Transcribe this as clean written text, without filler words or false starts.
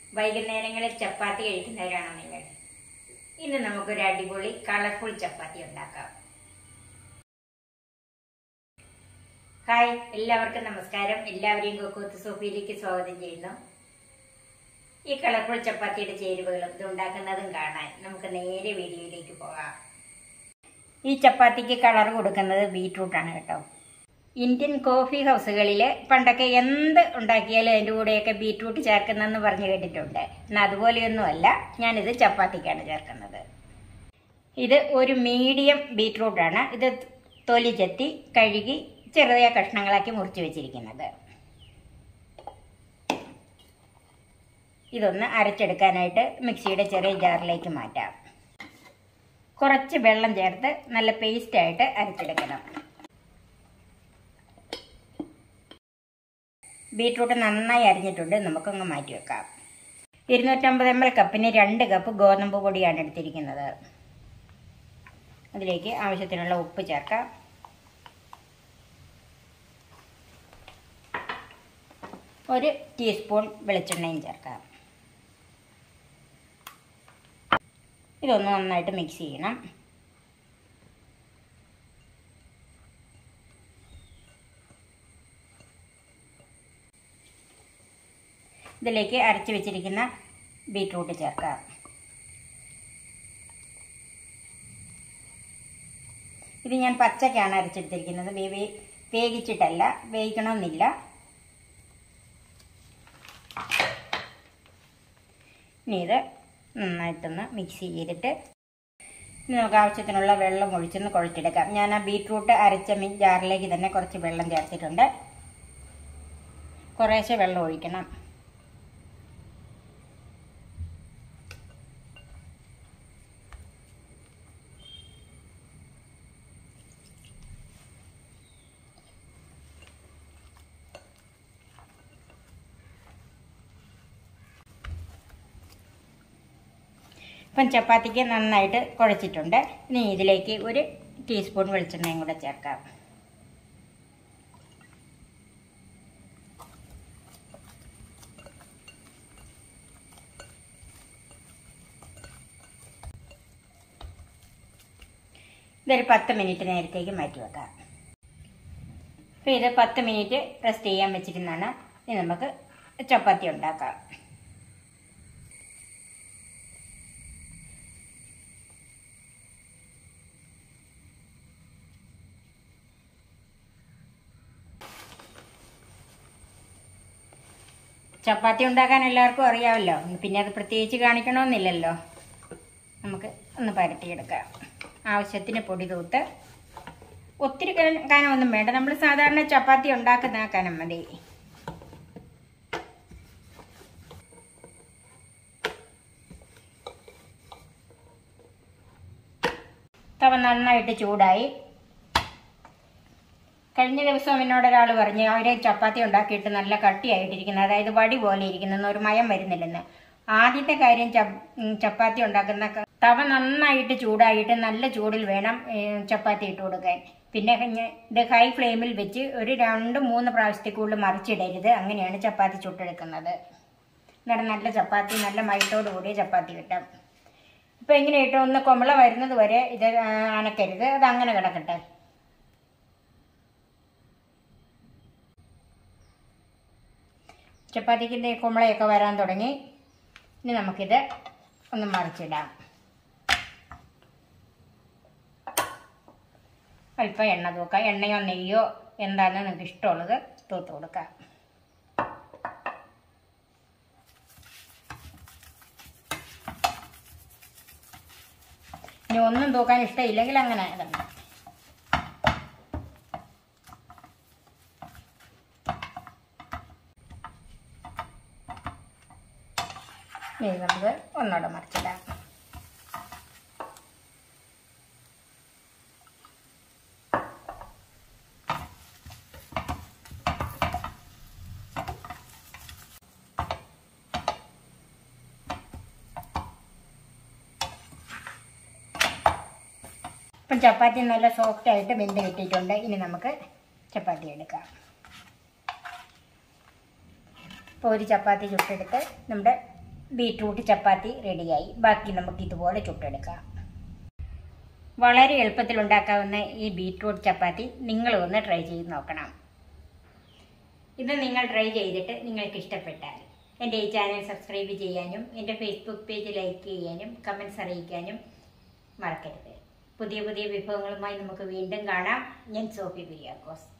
വൈകുന്നേരങ്ങളിൽ ചപ്പാത്തി കഴിക്കുന്നവരാണോ നിങ്ങൾ? ഇന്ന് നമുക്കൊരു അടിപൊളി കളർഫുൾ ചപ്പാത്തി ഉണ്ടാക്കാം. ഹായ്, എല്ലാവർക്കും നമസ്കാരം. എല്ലാവരെയും കുക്ക് സോഫിയിലേക്ക് സ്വാഗതം ചെയ്യുന്നു. ഈ കളർഫുൾ ചപ്പാത്തിയുടെ ചേരുവകളും ഇത് ഉണ്ടാക്കുന്നതും കാണാൻ നമുക്ക് നേരെ വീഡിയോയിലേക്ക് പോകാം. ഈ ചപ്പാത്തിക്ക് കളർ കൊടുക്കുന്നത് ബീറ്റ്റൂട്ടാണ് കേട്ടോ. ഇന്ത്യൻ കോഫി ഹൗസുകളിൽ പണ്ടൊക്കെ എന്ത് ഉണ്ടാക്കിയാലും അതിൻ്റെ കൂടെയൊക്കെ ബീറ്റ്റൂട്ട് ചേർക്കുന്നതെന്ന് പറഞ്ഞു കേട്ടിട്ടുണ്ട്. എന്നാൽ അതുപോലെയൊന്നുമല്ല, ഞാനിത് ചപ്പാത്തിക്കാണ് ചേർക്കുന്നത്. ഇത് ഒരു മീഡിയം ബീറ്റ്റൂട്ടാണ്. ഇത് തൊലി ചെത്തി കഴുകി ചെറിയ കഷ്ണങ്ങളാക്കി മുറിച്ച് വെച്ചിരിക്കുന്നത്. ഇതൊന്ന് അരച്ചെടുക്കാനായിട്ട് മിക്സിയുടെ ചെറിയ ജാറിലേക്ക് മാറ്റാം. കുറച്ച് വെള്ളം ചേർത്ത് നല്ല പേസ്റ്റായിട്ട് അരച്ചെടുക്കണം. ബീറ്റ്റൂട്ട് നന്നായി അരിഞ്ഞിട്ടുണ്ട്. നമുക്കങ്ങ് മാറ്റി വെക്കാം. 250 ml കപ്പിന് 2 കപ്പ് ഗോതമ്പ് പൊടിയാണ് എടുത്തിരിക്കുന്നത്. അതിലേക്ക് ആവശ്യത്തിനുള്ള ഉപ്പ് ചേർക്കാം. ഒരു ടീസ്പൂൺ വെളിച്ചെണ്ണയും ചേർക്കാം. ഇതൊന്ന് നന്നായിട്ട് മിക്സ് ചെയ്യണം. ഇതിലേക്ക് അരച്ച് വെച്ചിരിക്കുന്ന ബീറ്റ്റൂട്ട് ചേർക്കാം. ഇത് ഞാൻ പച്ചക്കാണ് അരച്ചെടുത്തിരിക്കുന്നത്, വേവിച്ചിട്ടല്ല. വേവിക്കണമെന്നില്ല. ഇനി ഇത് നന്നായിട്ടൊന്ന് മിക്സ് ചെയ്തിട്ട് നമുക്ക് ആവശ്യത്തിനുള്ള വെള്ളം ഒഴിച്ചൊന്ന് കുഴച്ചെടുക്കാം. ഞാൻ ആ ബീറ്റ്റൂട്ട് അരച്ച ജാറിലേക്ക് തന്നെ കുറച്ച് വെള്ളം ചേർത്തിട്ടുണ്ട്. കുറേശ്ശെ വെള്ളം ഒഴിക്കണം. ഇപ്പം ചപ്പാത്തിക്ക് നന്നായിട്ട് കുഴച്ചിട്ടുണ്ട്. ഇനി ഇതിലേക്ക് ഒരു ടീസ്പൂൺ വെളിച്ചെണ്ണയും കൂടെ ചേർക്കാം. ഇതൊരു 10 മിനിറ്റ് നേരത്തേക്ക് മാറ്റി വെക്കാം. അപ്പോൾ ഇത് 10 മിനിറ്റ് റെസ്റ്റ് ചെയ്യാൻ വെച്ചിരുന്നാണ്. ഇനി നമുക്ക് ചപ്പാത്തി ഉണ്ടാക്കാം. ചപ്പാത്തി ഉണ്ടാക്കാൻ എല്ലാവർക്കും അറിയാമല്ലോ, പിന്നെ അത് പ്രത്യേകിച്ച് കാണിക്കണമെന്നില്ലല്ലോ. നമുക്ക് ഒന്ന് പരത്തിയെടുക്കാം. ആവശ്യത്തിന് പൊടി തൂത്ത്, ഒത്തിരി കനമൊന്നും വേണ്ട. നമ്മൾ സാധാരണ ചപ്പാത്തി ഉണ്ടാക്കുന്ന കനം മതി. തവ നന്നായിട്ട് ചൂടായി. കഴിഞ്ഞ ദിവസം എന്നോടൊരാൾ പറഞ്ഞു അവരെ ചപ്പാത്തി ഉണ്ടാക്കിയിട്ട് നല്ല കട്ടിയായിട്ടിരിക്കുന്നത്, അതായത് വടി പോലെ ഇരിക്കുന്ന, ഒരു മയം വരുന്നില്ലെന്ന്. ആദ്യത്തെ കാര്യം, ചപ്പാത്തി ഉണ്ടാക്കുന്ന തവ നന്നായിട്ട് ചൂടായിട്ട് നല്ല ചൂടിൽ വേണം ചപ്പാത്തി ഇട്ട് കൊടുക്കാൻ. പിന്നെ ഇത് ഹൈ ഫ്ലെയിമിൽ വെച്ച് ഒരു 2-3 പ്രാവശ്യത്തിൽ കൂടുതൽ മറിച്ചിടരുത്. അങ്ങനെയാണ് ചപ്പാത്തി ചുട്ടെടുക്കുന്നത്. എന്നിട്ട് നല്ല ചപ്പാത്തി, നല്ല മയത്തോട് കൂടിയ ചപ്പാത്തി കിട്ടും. ഇപ്പം എങ്ങനെ ഇട്ടോ ഒന്ന് കൊമള വരുന്നത് വരെ ഇത് അനക്കരുത്. അത് അങ്ങനെ കിടക്കട്ടെ. ചപ്പാത്തിക്ക് കുമ്പളയൊക്കെ വരാൻ തുടങ്ങി. ഇനി നമുക്കിത് ഒന്ന് മറിച്ചിടാം. അല്പം എണ്ണ തൂക്കാം. എണ്ണയോ നെയ്യോ എന്താണെന്ന് നിങ്ങൾക്ക് ഇഷ്ടമുള്ളത് തൂത്ത് കൊടുക്കാം. ഇനി ഒന്നും തൂക്കാൻ ഇഷ്ടമില്ലെങ്കിൽ അങ്ങനെ തന്നെ. ഇനി നമുക്ക് ഒന്നുകൂടെ മറിച്ചിടാം. ഇപ്പം ചപ്പാത്തി നല്ല സോഫ്റ്റായിട്ട് വെന്ത് കിട്ടിയിട്ടുണ്ട്. ഇനി നമുക്ക് ചപ്പാത്തി എടുക്കാം. ഇപ്പോൾ ഒരു ചപ്പാത്തി ചുട്ടെടുത്ത് നമ്മുടെ ബീട്രൂട്ട് ചപ്പാത്തി റെഡിയായി. ബാക്കി നമുക്ക് ഇതുപോലെ ചുട്ടെടുക്കാം. വളരെ എളുപ്പത്തിൽ ഉണ്ടാക്കാവുന്ന ഈ ബീട്രൂട്ട് ചപ്പാത്തി നിങ്ങളും ഒന്ന് ട്രൈ ചെയ്ത് നോക്കണം. ഇത് നിങ്ങൾ ട്രൈ ചെയ്തിട്ട് നിങ്ങൾക്ക് ഇഷ്ടപ്പെട്ടാൽ എൻ്റെ ഈ ചാനൽ സബ്സ്ക്രൈബ് ചെയ്യാനും എൻ്റെ ഫേസ്ബുക്ക് പേജ് ലൈക്ക് ചെയ്യാനും കമൻറ്റ്സ് അറിയിക്കാനും മറക്കരുത്. പുതിയ പുതിയ വിഭവങ്ങളുമായി നമുക്ക് വീണ്ടും കാണാം. ഞാൻ സോഫി കുര്യാക്കോസ്.